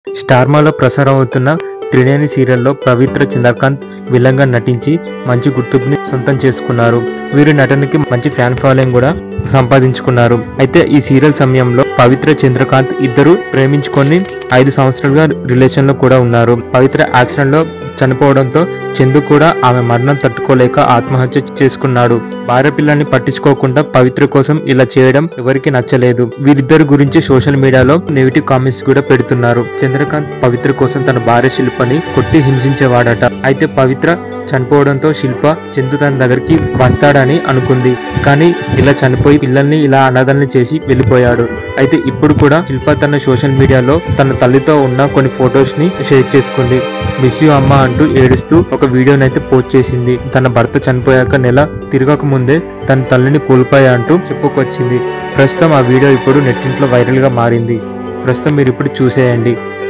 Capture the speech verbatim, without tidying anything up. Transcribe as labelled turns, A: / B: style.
A: స్టార్మాలో ప్రసారం అవుతున్న త్రినేని సీరియల్లో పవిత్ర చంద్రకాంత్ విలన్గా నటించి మంచి గుర్తింపుని సొంతం చేసుకున్నారు. వీరి నటనకి మంచి ఫ్యాన్ ఫాలోయింగ్ కూడా సంపాదించుకున్నారు. అయితే ఈ సీరియల్ సమయంలో పవిత్ర చంద్రకాంత్ ఇద్దరు ప్రేమించుకొని ఐదు సంవత్సరాలుగా రిలేషన్ లో కూడా ఉన్నారు. పవిత్ర యాక్సిడెంట్ లో చనిపోవడంతో చందు కూడా ఆమె మరణం తట్టుకోలేక ఆత్మహత్య చేసుకున్నాడు. భార్య పిల్లల్ని పట్టించుకోకుండా పవిత్ర కోసం ఇలా చేయడం ఎవరికి నచ్చలేదు. వీరిద్దరి గురించి సోషల్ మీడియాలో నెగిటివ్ కామెంట్స్ కూడా పెడుతున్నారు. చంద్రకాంత్ పవిత్ర కోసం తన భార్య శిల్పని కొట్టి హింసించేవాడట. అయితే పవిత్ర చనిపోవడంతో శిల్ప చందు తన దగ్గరికి వస్తాడని అనుకుంది. కానీ ఇలా చనిపోయి పిల్లల్ని ఇలా అనాథల్ని చేసి వెళ్ళిపోయాడు. అయితే ఇప్పుడు కూడా శిల్ప తన సోషల్ మీడియాలో తన తల్లితో ఉన్న కొన్ని ఫొటోస్ ని షేర్ చేసుకుంది. మిస్ యూ అమ్మ అంటూ ఏడుస్తూ ఒక వీడియోని అయితే పోస్ట్ చేసింది. తన భర్త చనిపోయాక నెల తిరగక ముందే తన తల్లిని కోల్పోయా అంటూ చెప్పుకొచ్చింది. ప్రస్తుతం ఆ వీడియో ఇప్పుడు నెట్టింట్లో వైరల్ గా మారింది. ప్రస్తుతం మీరు ఇప్పుడు చూసేయండి.